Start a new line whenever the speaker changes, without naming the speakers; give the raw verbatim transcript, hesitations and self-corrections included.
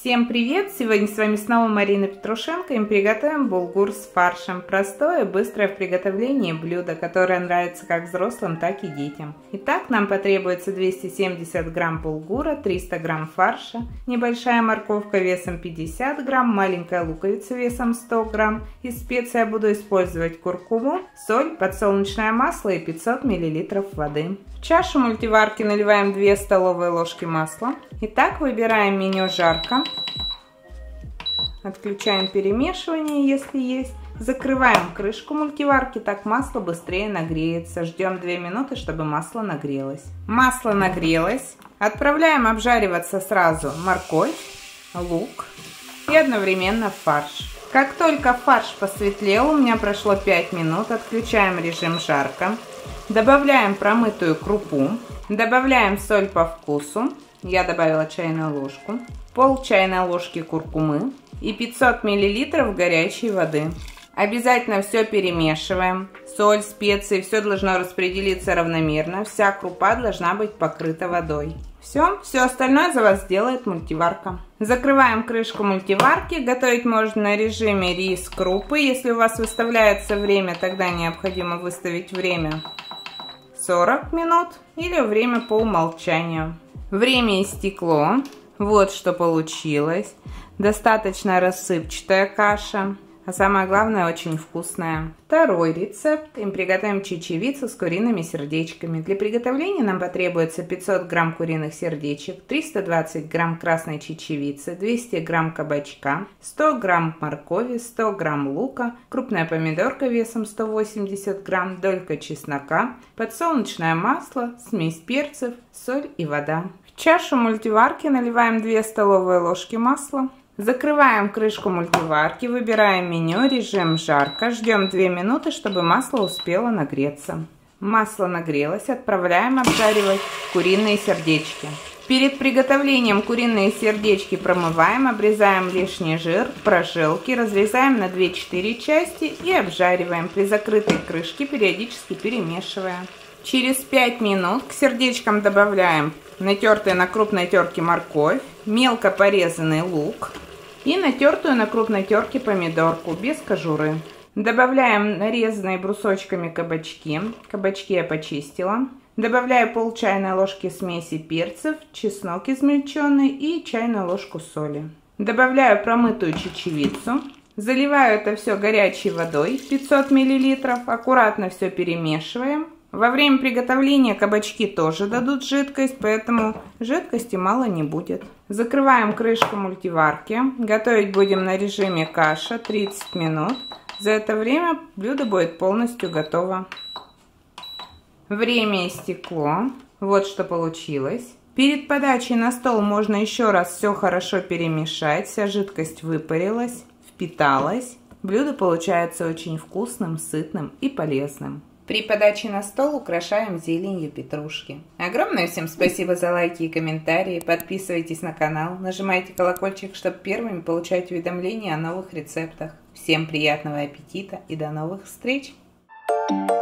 Всем привет! Сегодня с вами снова Марина Петрушенко, и мы приготовим булгур с фаршем. Простое и быстрое в приготовлении блюдо, которое нравится как взрослым, так и детям. Итак, нам потребуется двести семьдесят грамм булгура, триста грамм фарша, небольшая морковка весом пятьдесят грамм, маленькая луковица весом сто грамм. Из специй я буду использовать куркуму, соль, подсолнечное масло и пятьсот миллилитров воды. В чашу мультиварки наливаем две столовые ложки масла. Итак, выбираем меню «Жарко». Отключаем перемешивание, если есть. Закрываем крышку мультиварки, так масло быстрее нагреется. Ждем две минуты, чтобы масло нагрелось. Масло нагрелось. Отправляем обжариваться сразу морковь, лук и одновременно фарш. Как только фарш посветлел, у меня прошло пять минут, отключаем режим «Жарко». Добавляем промытую крупу. Добавляем соль по вкусу. Я добавила чайную ложку. Пол чайной ложки куркумы и пятьсот миллилитров горячей воды. Обязательно все перемешиваем. Соль, специи, все должно распределиться равномерно. Вся крупа должна быть покрыта водой. Все, все остальное за вас сделает мультиварка. Закрываем крышку мультиварки. Готовить можно на режиме рис крупы. Если у вас выставляется время, тогда необходимо выставить время сорок минут или время по умолчанию. Время истекло. Вот что получилось. Достаточно рассыпчатая каша. А самое главное, очень вкусная. Второй рецепт. Им приготовим чечевицу с куриными сердечками. Для приготовления нам потребуется пятьсот грамм куриных сердечек, триста двадцать грамм красной чечевицы, двести грамм кабачка, сто грамм моркови, сто грамм лука, крупная помидорка весом сто восемьдесят грамм, долька чеснока, подсолнечное масло, смесь перцев, соль и вода. В чашу мультиварки наливаем две столовые ложки масла. Закрываем крышку мультиварки, выбираем меню, режим «Жарко», ждем две минуты, чтобы масло успело нагреться. Масло нагрелось, отправляем обжаривать куриные сердечки. Перед приготовлением куриные сердечки промываем, обрезаем лишний жир, прожилки, разрезаем на две-четыре части и обжариваем. При закрытой крышке периодически перемешивая. Через пять минут к сердечкам добавляем натертую на крупной терке морковь, мелко порезанный лук и натертую на крупной терке помидорку без кожуры. Добавляем нарезанные брусочками кабачки. Кабачки я почистила. Добавляю пол чайной ложки смеси перцев, чеснок измельченный и чайную ложку соли. Добавляю промытую чечевицу. Заливаю это все горячей водой пятьсот миллилитров. Аккуратно все перемешиваем. Во время приготовления кабачки тоже дадут жидкость, поэтому жидкости мало не будет. Закрываем крышку мультиварки. Готовить будем на режиме каша тридцать минут. За это время блюдо будет полностью готово. Время истекло. Вот что получилось. Перед подачей на стол можно еще раз все хорошо перемешать. Вся жидкость выпарилась, впиталась. Блюдо получается очень вкусным, сытным и полезным. При подаче на стол украшаем зеленью петрушки. Огромное всем спасибо за лайки и комментарии. Подписывайтесь на канал, нажимайте колокольчик, чтобы первыми получать уведомления о новых рецептах. Всем приятного аппетита и до новых встреч!